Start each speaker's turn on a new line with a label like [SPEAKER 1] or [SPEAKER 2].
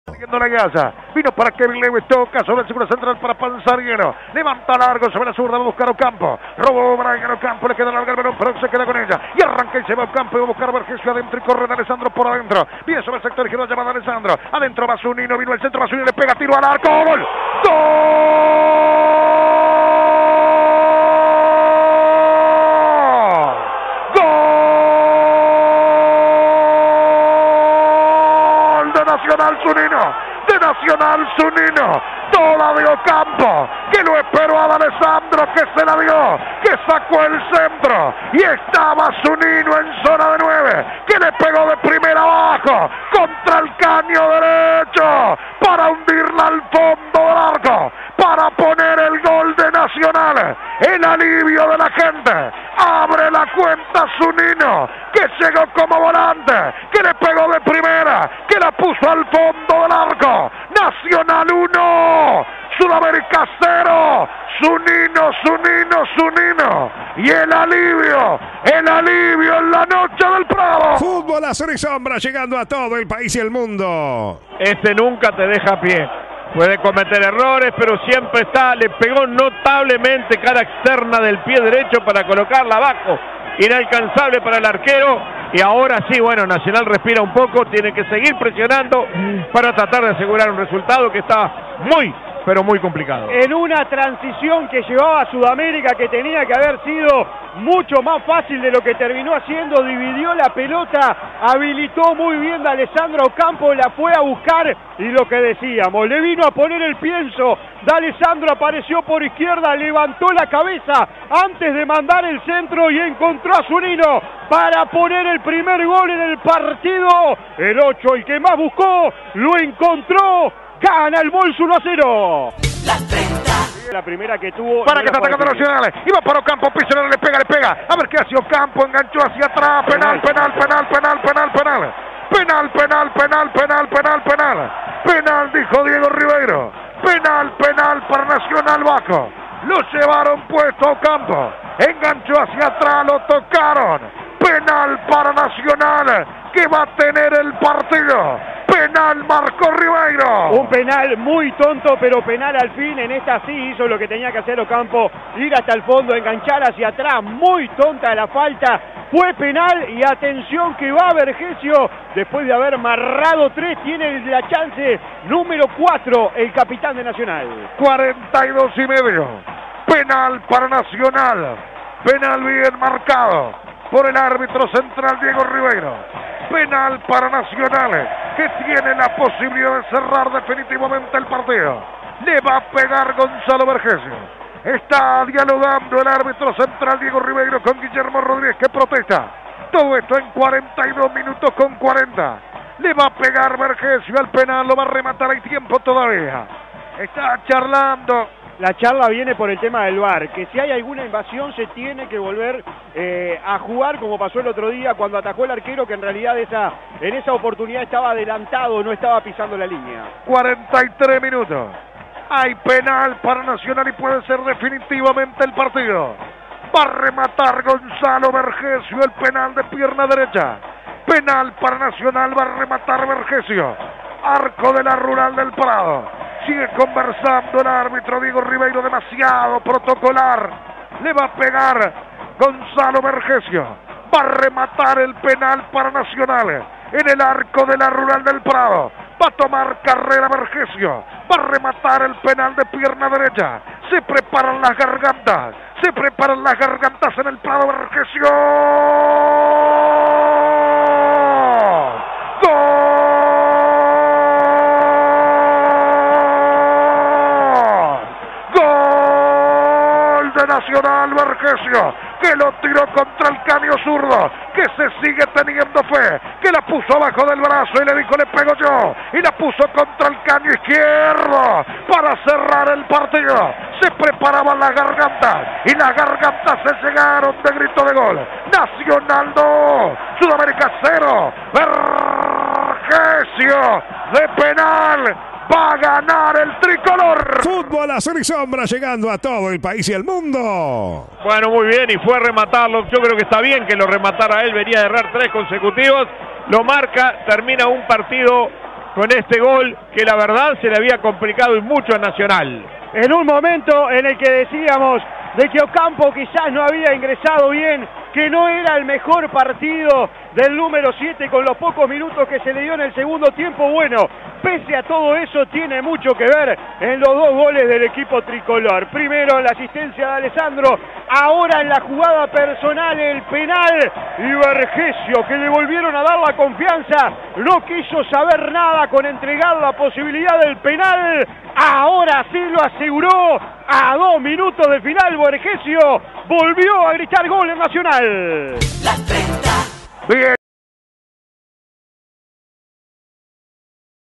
[SPEAKER 1] Siguiendo la Gaza, vino para Kevin Lewis, toca sobre el seguro central para Panzariero, levanta largo sobre la zurda, va a buscar Ocampo, robó Brian Ocampo, le queda larga el balón, pero se queda con ella, y arranca y se va Ocampo, y va a buscar Vergesio adentro y corre de Alessandro por adentro, viene sobre el sector izquierdo, llamado Alessandro, adentro va Zunino, vino el centro, va Zunino, le pega tiro al arco, ¡gol! De Nacional Zunino, toda de Ocampo, que lo esperó a Alessandro, que se la dio, que sacó el centro, y estaba Zunino en zona de 9, que le pegó de primera abajo, contra el caño derecho, para hundirla al fondo del arco, para poner el gol de Nacional, el alivio de la gente, abre la cuenta Zunino, que llegó como volante, que le pegó de primera, que la puso al fondo del arco, Nacional 1, Sudamérica 0, Zunino, y el alivio en la noche del Prado.
[SPEAKER 2] Fútbol azul y sombra llegando a todo el país y el mundo.
[SPEAKER 3] Este nunca te deja pie. Puede cometer errores, pero siempre está, le pegó notablemente cara externa del pie derecho para colocarla abajo. Inalcanzable para el arquero. Y ahora sí, bueno, Nacional respira un poco, tiene que seguir presionando para tratar de asegurar un resultado que está muy, pero muy complicado.
[SPEAKER 4] En una transición que llevaba a Sudamérica, que tenía que haber sido mucho más fácil de lo que terminó haciendo, dividió la pelota, habilitó muy bien a Alessandro Ocampo, la fue a buscar, y lo que decíamos, le vino a poner el pienso, D'Alessandro apareció por izquierda, levantó la cabeza antes de mandar el centro y encontró a Zunino para poner el primer gol en el partido. El 8, el que más buscó, lo encontró. Gana el Boys 1-0. La primera que tuvo.
[SPEAKER 1] Para que está atacando Nacional. Iba para Ocampo, Pizarro le pega. A ver qué hace Ocampo, enganchó hacia atrás. Penal. Penal, dijo Diego Ribeiro. Penal para Nacional Baco. Lo llevaron puesto a Ocampo. Enganchó hacia atrás, lo tocaron. Penal para Nacional, que va a tener el partido. Penal Marco Ribeiro.
[SPEAKER 4] Un penal muy tonto, pero penal al fin. En esta sí hizo lo que tenía que hacer Ocampo, ir hasta el fondo, enganchar hacia atrás. Muy tonta la falta. Fue penal y atención que va Vergesio. Después de haber marrado 3, tiene la chance número 4 el capitán de Nacional.
[SPEAKER 1] 42,5. Penal para Nacional. Penal bien marcado por el árbitro central Diego Ribeiro. Penal para Nacional, que tiene la posibilidad de cerrar definitivamente el partido. Le va a pegar Gonzalo Vergesio. Está dialogando el árbitro central Diego Ribeiro con Guillermo Rodríguez, que protesta. Todo esto en 42 minutos con 40. Le va a pegar Vergesio al penal, lo va a rematar, hay tiempo todavía. Está charlando.
[SPEAKER 4] La charla viene por el tema del VAR, que si hay alguna invasión se tiene que volver a jugar, como pasó el otro día cuando atajó el arquero, que en realidad en esa oportunidad estaba adelantado, no estaba pisando la línea.
[SPEAKER 1] 43 minutos. Hay penal para Nacional y puede ser definitivamente el partido. Va a rematar Gonzalo Vergesio el penal de pierna derecha. Penal para Nacional, va a rematar Vergesio. Arco de la Rural del Prado. Sigue conversando el árbitro Diego Ribeiro, demasiado protocolar. Le va a pegar Gonzalo Vergesio. Va a rematar el penal para Nacional en el arco de la Rural del Prado. Va a tomar carrera Vergesio. Va a rematar el penal de pierna derecha. Se preparan las gargantas. En el Prado. Vergesio. Nacional Vergesio, que lo tiró contra el caño zurdo, que se sigue teniendo fe, que la puso abajo del brazo y le dijo: le pego yo, y la puso contra el caño izquierdo para cerrar el partido. Se preparaban las gargantas y las gargantas se llegaron de grito de gol. Nacional 2, Sudamérica 0. Vergesio de penal. Va a ganar el tricolor.
[SPEAKER 2] Fútbol azul y sombra llegando a todo el país y el mundo.
[SPEAKER 3] Bueno, muy bien, y fue a rematarlo. Yo creo que está bien que lo rematara él. Venía a errar 3 consecutivos. Lo marca, termina un partido con este gol que la verdad se le había complicado y mucho a Nacional.
[SPEAKER 4] En un momento en el que decíamos de que Ocampo quizás no había ingresado bien, que no era el mejor partido del número 7 con los pocos minutos que se le dio en el segundo tiempo. Bueno, pese a todo eso tiene mucho que ver en los dos goles del equipo tricolor. Primero en la asistencia de Alessandro, ahora en la jugada personal, el penal, y Vergesio, que le volvieron a dar la confianza, no quiso saber nada con entregar la posibilidad del penal. Ahora sí lo aseguró a 2 minutos del final. Vergesio volvió a gritar gol en Nacional.
[SPEAKER 1] Bien.